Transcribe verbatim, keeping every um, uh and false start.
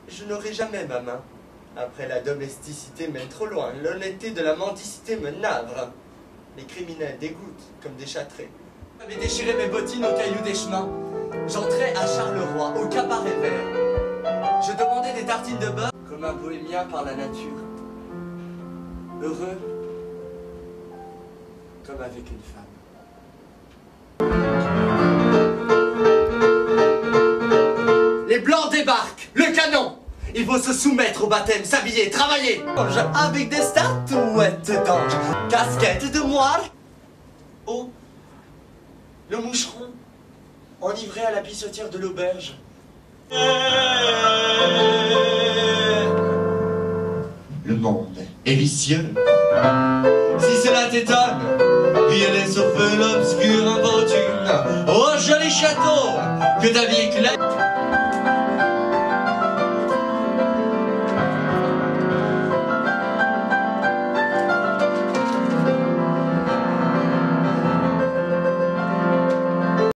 je n'aurai jamais ma main. Après la domesticité mène trop loin, l'honnêteté de la mendicité me navre. Les criminels dégoûtent comme des châtrés. J'avais déchiré mes bottines aux cailloux des chemins. J'entrais à Charleroi, au cabaret vert. Je demandais des tartines de beurre, comme un bohémien par la nature. Heureux, comme avec une femme. Les blancs débarquent, le canon. Il faut se soumettre au baptême, s'habiller, travailler. Avec des statuettes d'ange, casquette de moire. Oh, le moucheron, enivré à la pissotière de l'auberge. Le monde est vicieux. Si cela t'étonne, il est sauf l'obscure infortune. Oh, joli château, que ta vie éclaire.